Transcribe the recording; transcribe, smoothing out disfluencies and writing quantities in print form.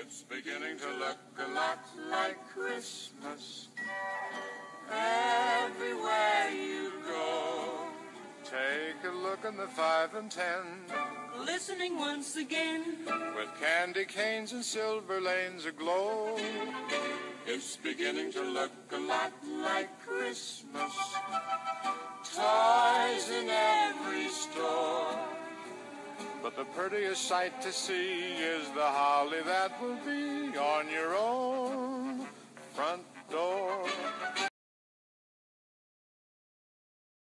It's beginning to look a lot like Christmas everywhere you go. Take a look in the 5 and 10, Listening once again, with candy canes and silver lanes aglow. It's beginning to look a lot like Christmas. Toys in every store. But the prettiest sight to see is the holly that will be on your own front door.